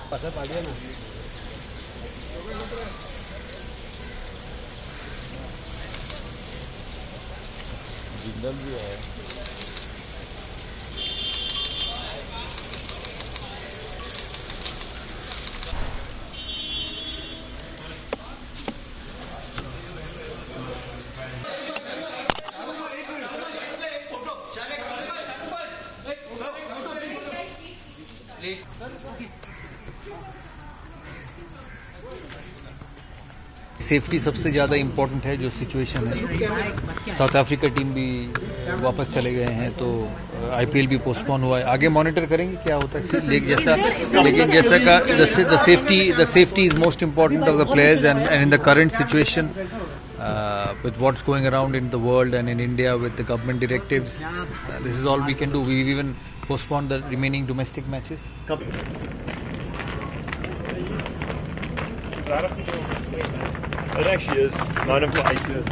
Pasar para allá, Jindal भी है। Safety सबसे ज़्यादा इम्पोर्टेंट है जो सिचुएशन है। साउथ अफ्रीका टीम भी वापस चले गए हैं, तो आईपीएल भी पोस्टपोन हुआ है। आगे मॉनिटर करेंगे क्या होता है, लेकिन जैसा का the safety is most important of the players and in the current situation with what's going around in the world and in India with the government directives, this is all we can do. We've even postponed the remaining domestic matches. It actually is 9 o'clock 8 years.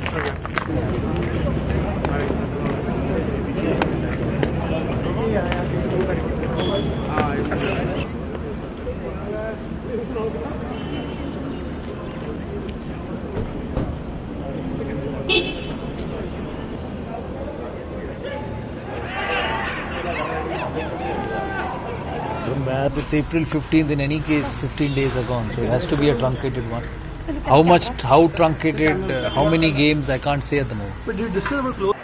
If it's April 15th, in any case, 15 days are gone, so it has to be a truncated one. How truncated, how many games, I can't say at the moment. But did you discuss about close?